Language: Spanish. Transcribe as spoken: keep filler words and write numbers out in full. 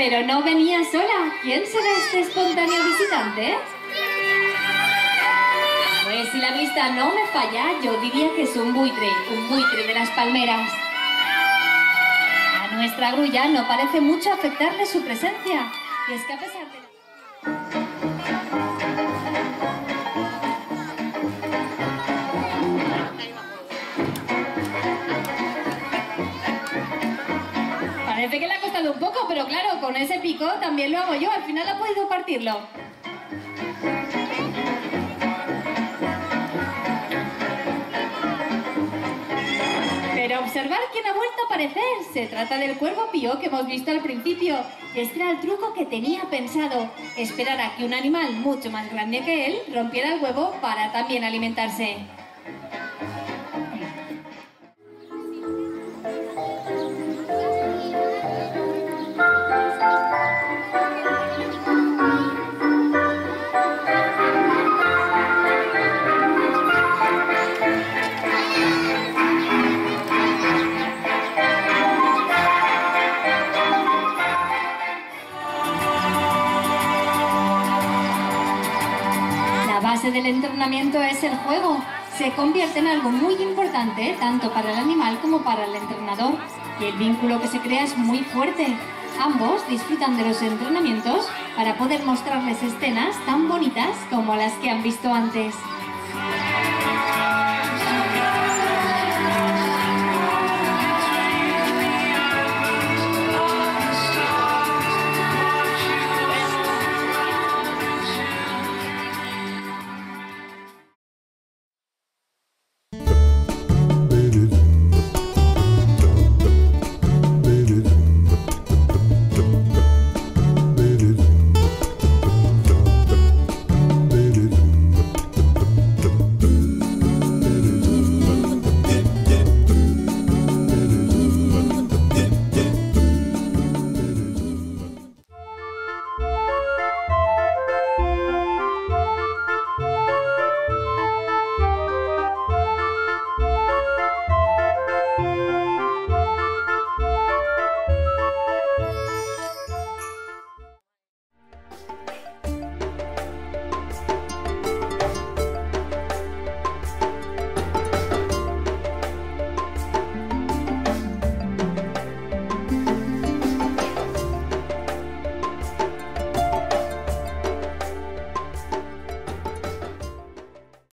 Pero no venía sola. ¿Quién será este espontáneo visitante? Pues si la vista no me falla, yo diría que es un buitre, un buitre de las palmeras. A nuestra grulla no parece mucho afectarle su presencia. Y es que a pesar de... Parece que le ha costado un poco, pero claro, con ese pico también lo hago yo. Al final ha podido partirlo. Pero observar quién ha vuelto a aparecer. Se trata del cuervo pío que hemos visto al principio. Y este era el truco que tenía pensado. Esperar a que un animal mucho más grande que él rompiera el huevo para también alimentarse. La base del entrenamiento es el juego. Se convierte en algo muy importante tanto para el animal como para el entrenador. Y el vínculo que se crea es muy fuerte. Ambos disfrutan de los entrenamientos para poder mostrarles escenas tan bonitas como las que han visto antes.